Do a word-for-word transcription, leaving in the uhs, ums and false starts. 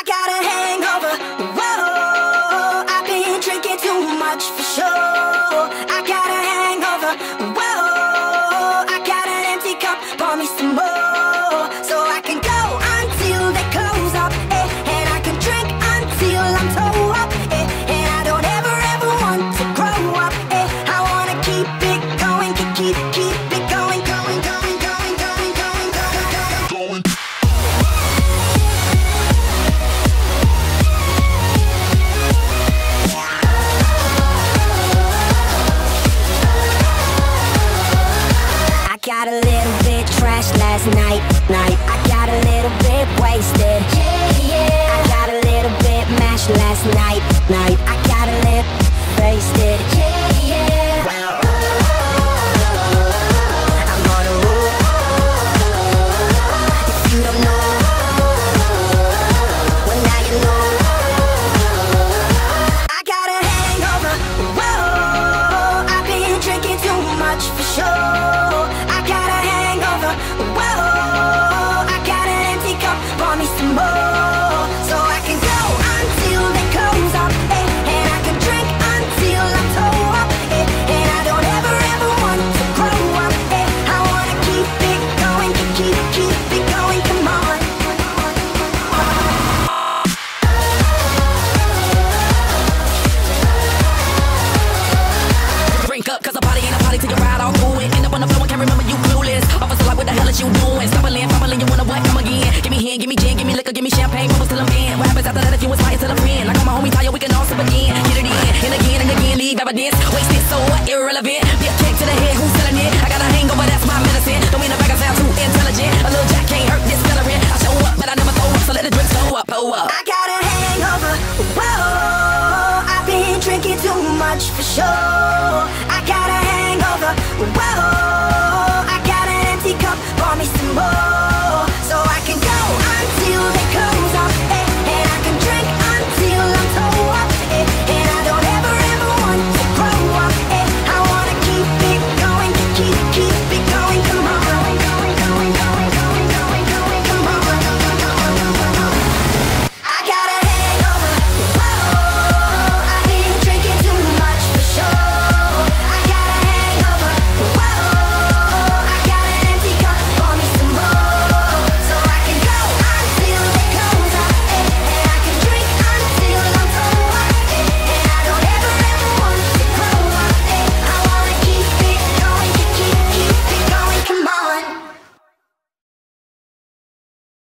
got a hangover. Whoa, I've been drinking too much for sure. I got a hangover. Whoa, I got an empty cup. Pour me some more, so I can go until they close up, eh, and I can drink until I'm toe up, eh, and I don't ever ever want to grow up, eh. I wanna keep it going, keep keep keep it going, going, going, going, going, going, going, going. I got a little bit trashed last night, night. I got a little bit wasted, yeah, yeah. I got a little bit mashed last night, night. I got a little wasted, yeah, yeah. Well, I'm on a roll. If you don't know, well now you know. I got a hangover. Whoa, I've been drinking too much for sure. Whoa, I got an empty cup, pour me some more, so I can go until they close up, eh, and I can drink until I'm toe up, eh, and I don't ever ever want to grow up, eh. I wanna keep it going, keep, keep, keep it going, come on. Drink up, cause a party ain't a party till you ride all through it. End up on the floor and can't remember you clueless. Officer like, what the hell is you doing? Stumbling, fumbling, you wanna what? Come again. Give me hand, give me gin, give me liquor, give me champagne, bubbles till I'm in. What happens after that if you inspire till I'm in? Like all my homies tire, we can all sip again. Get it in, and again, and again, leave evidence. Wasted, so what? Irrelevant. Be a kick to the head, who's selling it? I got a hangover, that's my medicine. Don't mean a bag, I sound too intelligent. A little jack can't hurt this celery. I show up, but I never throw up, so let the drinks go up, oh up. I got a hangover. Whoa, I've been drinking too much for sure. I got a hangover.